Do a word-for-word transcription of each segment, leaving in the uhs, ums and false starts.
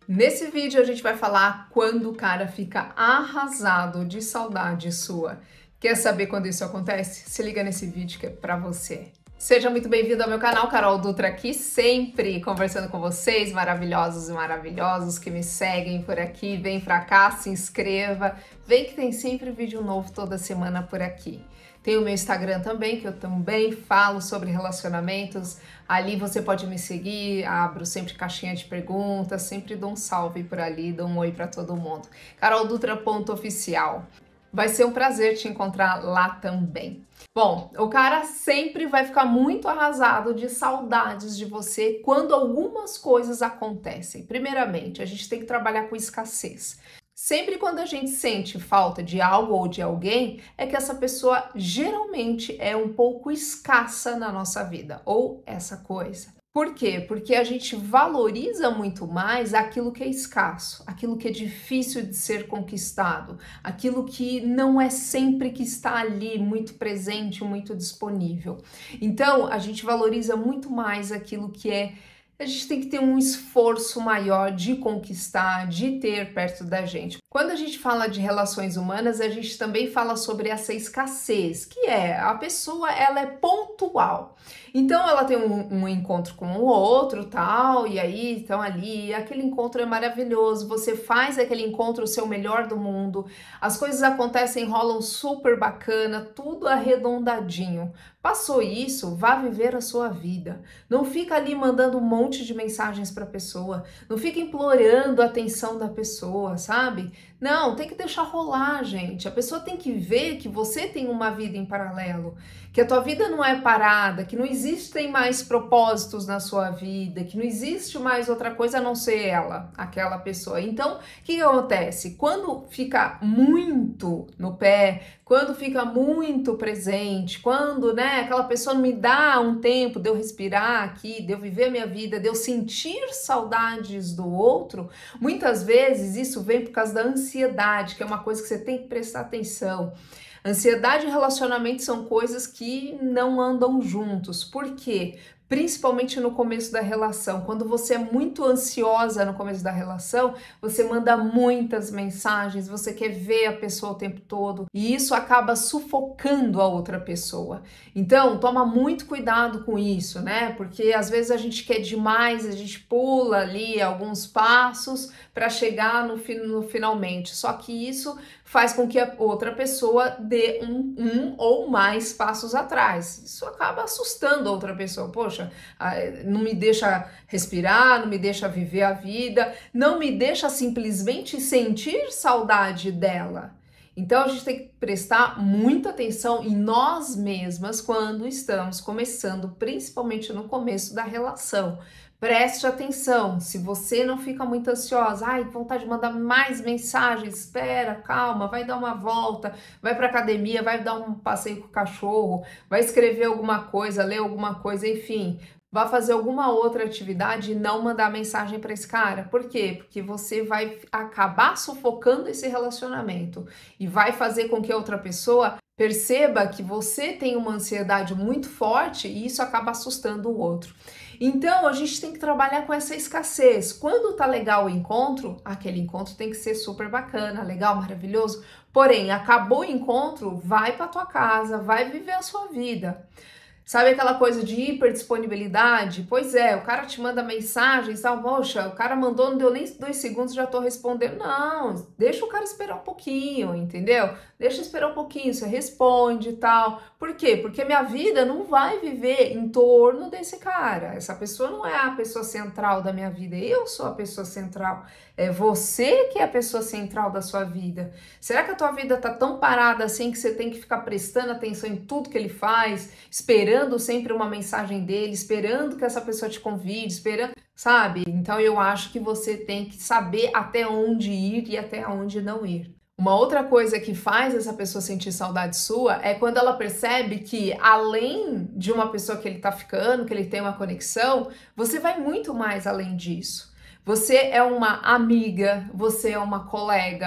Nesse vídeo a gente vai falar quando o cara fica arrasado de saudade sua. Quer saber quando isso acontece? Se liga nesse vídeo que é pra você. Seja muito bem-vindo ao meu canal, Carol Dutra aqui, sempre conversando com vocês, maravilhosos e maravilhosos que me seguem por aqui. Vem pra cá, se inscreva, vem que tem sempre vídeo novo toda semana por aqui. Tem o meu Instagram também, que eu também falo sobre relacionamentos. Ali você pode me seguir, abro sempre caixinha de perguntas, sempre dou um salve por ali, dou um oi para todo mundo. carol dutra ponto oficial. Vai ser um prazer te encontrar lá também. Bom, o cara sempre vai ficar muito arrasado de saudades de você quando algumas coisas acontecem. Primeiramente, a gente tem que trabalhar com escassez. Sempre quando a gente sente falta de algo ou de alguém, é que essa pessoa geralmente é um pouco escassa na nossa vida, ou essa coisa. Por quê? Porque a gente valoriza muito mais aquilo que é escasso, aquilo que é difícil de ser conquistado, aquilo que não é sempre que está ali, muito presente, muito disponível. Então, a gente valoriza muito mais aquilo que é a gente tem que ter um esforço maior de conquistar, de ter perto da gente. Quando a gente fala de relações humanas, a gente também fala sobre essa escassez, que é a pessoa, ela é pontual. Então ela tem um, um encontro com o outro, tal, e aí estão ali, aquele encontro é maravilhoso, você faz aquele encontro o seu melhor do mundo, as coisas acontecem, rolam super bacana, tudo arredondadinho. Passou isso, vá viver a sua vida. Não fica ali mandando um monte de mensagens para a pessoa, não fica implorando a atenção da pessoa, sabe? Não, tem que deixar rolar, gente. A pessoa tem que ver que você tem uma vida em paralelo, que a tua vida não é parada, que não existem mais propósitos na sua vida, que não existe mais outra coisa a não ser ela, aquela pessoa. Então, o que, que acontece? Quando fica muito no pé, quando fica muito presente, quando, né, aquela pessoa não me dá um tempo de eu respirar aqui, de eu viver a minha vida, de eu sentir saudades do outro, muitas vezes isso vem por causa da ansiedade, que é uma coisa que você tem que prestar atenção. Ansiedade e relacionamento são coisas que não andam juntos. Por quê? Principalmente no começo da relação. Quando você é muito ansiosa no começo da relação, você manda muitas mensagens, você quer ver a pessoa o tempo todo e isso acaba sufocando a outra pessoa. Então, toma muito cuidado com isso, né? Porque às vezes a gente quer demais, a gente pula ali alguns passos para chegar no, no finalmente. Só que isso faz com que a outra pessoa dê um, um ou mais passos atrás. Isso acaba assustando a outra pessoa. Poxa, não me deixa respirar, não me deixa viver a vida, não me deixa simplesmente sentir saudade dela. Então a gente tem que prestar muita atenção em nós mesmas quando estamos começando, principalmente no começo da relação. Preste atenção, se você não fica muito ansiosa, ai, vontade de mandar mais mensagens, espera, calma, vai dar uma volta, vai para academia, vai dar um passeio com o cachorro, vai escrever alguma coisa, ler alguma coisa, enfim, vai fazer alguma outra atividade e não mandar mensagem para esse cara. Por quê? Porque você vai acabar sufocando esse relacionamento e vai fazer com que a outra pessoa perceba que você tem uma ansiedade muito forte e isso acaba assustando o outro. Então, a gente tem que trabalhar com essa escassez. Quando tá legal o encontro, aquele encontro tem que ser super bacana, legal, maravilhoso. Porém, acabou o encontro, vai para tua casa, vai viver a sua vida. Sabe aquela coisa de hiperdisponibilidade? Pois é, o cara te manda mensagem, tal, poxa, o cara mandou, não deu nem dois segundos, já tô respondendo. Não, deixa o cara esperar um pouquinho, entendeu? Deixa esperar um pouquinho, você responde e tal. Por quê? Porque minha vida não vai viver em torno desse cara. Essa pessoa não é a pessoa central da minha vida, eu sou a pessoa central. É você que é a pessoa central da sua vida. Será que a tua vida tá tão parada assim que você tem que ficar prestando atenção em tudo que ele faz, esperando sempre uma mensagem dele, esperando que essa pessoa te convide, esperando, sabe? Então eu acho que você tem que saber até onde ir e até onde não ir. Uma outra coisa que faz essa pessoa sentir saudade sua é quando ela percebe que, além de uma pessoa que ele tá ficando, que ele tem uma conexão, você vai muito mais além disso. Você é uma amiga, você é uma colega,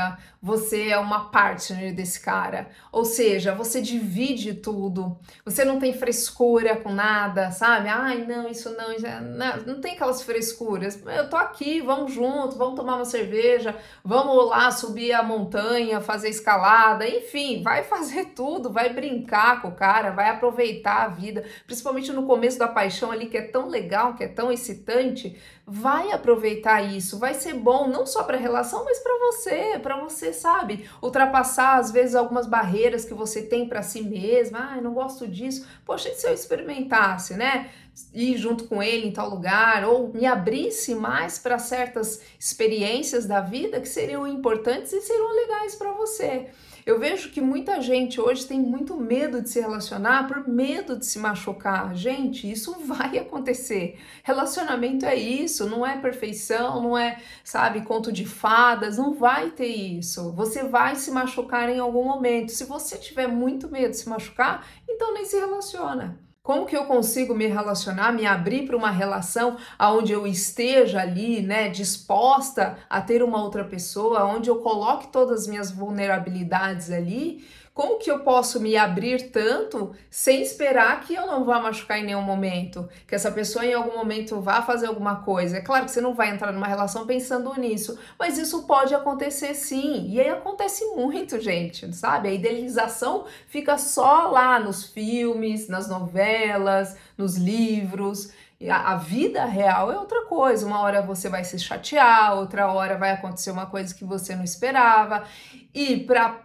você é uma partner desse cara. Ou seja, você divide tudo, você não tem frescura com nada, sabe? Ai, não, isso não, isso não, não tem aquelas frescuras. Eu tô aqui, vamos junto, vamos tomar uma cerveja, vamos lá subir a montanha, fazer escalada, enfim, vai fazer tudo, vai brincar com o cara, vai aproveitar a vida, principalmente no começo da paixão ali, que é tão legal, que é tão excitante. Vai aproveitar isso, vai ser bom não só para a relação, mas para você, para você, sabe, ultrapassar às vezes algumas barreiras que você tem para si mesma. Ah, eu não gosto disso. Poxa, e se eu experimentasse, né? Ir junto com ele em tal lugar, ou me abrisse mais para certas experiências da vida que seriam importantes e seriam legais para você. Eu vejo que muita gente hoje tem muito medo de se relacionar por medo de se machucar. Gente, isso vai acontecer. Relacionamento é isso, não é perfeição, não é, sabe, conto de fadas, não vai ter isso. Você vai se machucar em algum momento. Se você tiver muito medo de se machucar, então nem se relaciona. Como que eu consigo me relacionar, me abrir para uma relação onde eu esteja ali, né, disposta a ter uma outra pessoa, onde eu coloque todas as minhas vulnerabilidades ali? Como que eu posso me abrir tanto sem esperar que eu não vá machucar em nenhum momento? Que essa pessoa em algum momento vá fazer alguma coisa? É claro que você não vai entrar numa relação pensando nisso, mas isso pode acontecer sim. E aí acontece muito, gente, sabe? A idealização fica só lá nos filmes, nas novelas, nos livros. E a, a vida real é outra coisa. Uma hora você vai se chatear, outra hora vai acontecer uma coisa que você não esperava. E para...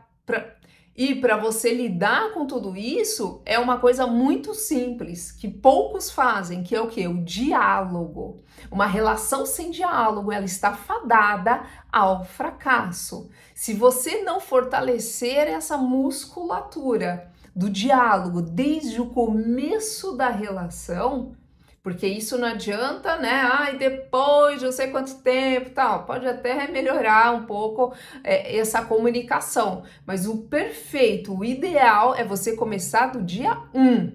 E para você lidar com tudo isso, é uma coisa muito simples, que poucos fazem, que é o quê? O diálogo. Uma relação sem diálogo, ela está fadada ao fracasso. Se você não fortalecer essa musculatura do diálogo desde o começo da relação, porque isso não adianta, né? Ai, depois de não sei quanto tempo, tal. Pode até melhorar um pouco é, essa comunicação, mas o perfeito, o ideal é você começar do dia um.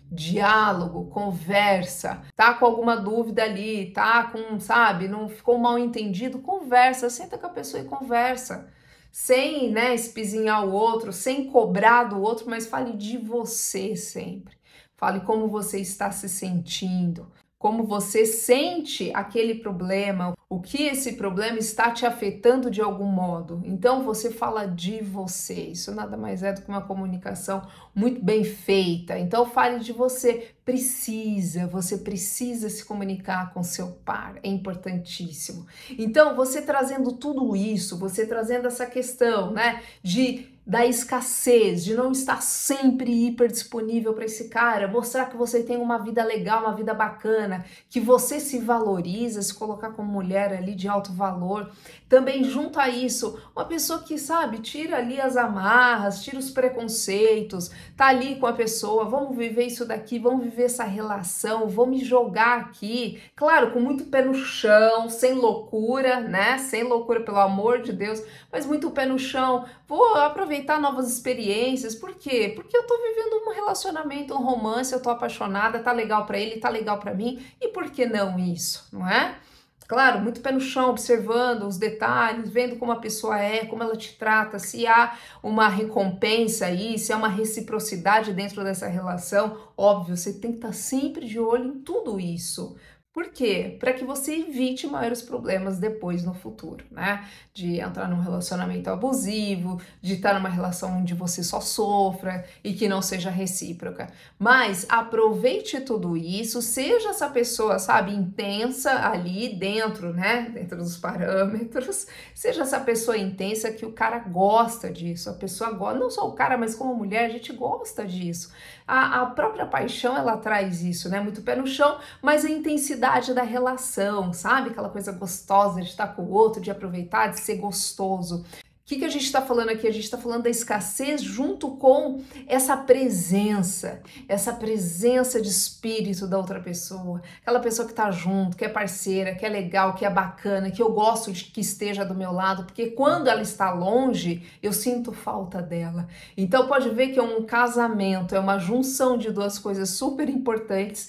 Diálogo, conversa, tá com alguma dúvida ali, tá com, sabe, não ficou mal entendido, conversa, senta com a pessoa e conversa. Sem, né, espizinhar o outro, sem cobrar do outro, mas fale de você sempre. Fale como você está se sentindo, como você sente aquele problema, o que esse problema está te afetando de algum modo. Então você fala de você. Isso nada mais é do que uma comunicação muito bem feita. Então fale de você. Precisa, você precisa se comunicar com seu par. É importantíssimo. Então você trazendo tudo isso, você trazendo essa questão, né, de da escassez, de não estar sempre hiper disponível para esse cara, mostrar que você tem uma vida legal, uma vida bacana, que você se valoriza, se colocar como mulher ali de alto valor. Também junto a isso, uma pessoa que, sabe, tira ali as amarras, tira os preconceitos, tá ali com a pessoa, vamos viver isso daqui, vamos viver essa relação, vou me jogar aqui, claro, com muito pé no chão, sem loucura, né, sem loucura, pelo amor de Deus, mas muito pé no chão, vou aproveitar novas experiências. Por quê? Porque eu tô vivendo um relacionamento, um romance, eu tô apaixonada, tá legal pra ele, tá legal pra mim, e por que não isso, não é? Claro, muito pé no chão, observando os detalhes, vendo como a pessoa é, como ela te trata, se há uma recompensa aí, se há uma reciprocidade dentro dessa relação. Óbvio, você tem que estar sempre de olho em tudo isso. Por quê? Para que você evite maiores problemas depois no futuro, né? De entrar num relacionamento abusivo, de estar numa relação onde você só sofra e que não seja recíproca. Mas aproveite tudo isso, seja essa pessoa, sabe, intensa ali dentro, né? Dentro dos parâmetros. Seja essa pessoa intensa que o cara gosta disso, a pessoa gosta, não só o cara, mas como mulher, a gente gosta disso. A, a própria paixão, ela traz isso, né? Muito pé no chão, mas a intensidade da relação, sabe? Aquela coisa gostosa de estar com o outro, de aproveitar, de ser gostoso. O que, que a gente está falando aqui? A gente está falando da escassez junto com essa presença, essa presença de espírito da outra pessoa, aquela pessoa que está junto, que é parceira, que é legal, que é bacana, que eu gosto de que esteja do meu lado, porque quando ela está longe, eu sinto falta dela. Então pode ver que é um casamento, é uma junção de duas coisas super importantes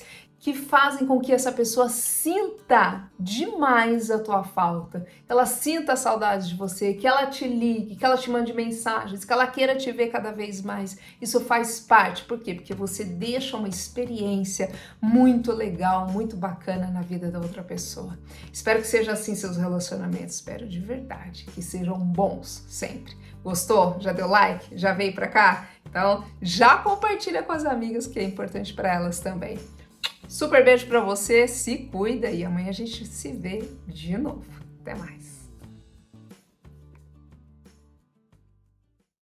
que fazem com que essa pessoa sinta demais a tua falta, que ela sinta a saudade de você, que ela te ligue, que ela te mande mensagens, que ela queira te ver cada vez mais. Isso faz parte, por quê? Porque você deixa uma experiência muito legal, muito bacana na vida da outra pessoa. Espero que seja assim seus relacionamentos, espero de verdade, que sejam bons sempre. Gostou? Já deu like? Já veio pra cá? Então já compartilha com as amigas, que é importante para elas também. Super beijo pra você, se cuida e amanhã a gente se vê de novo. Até mais!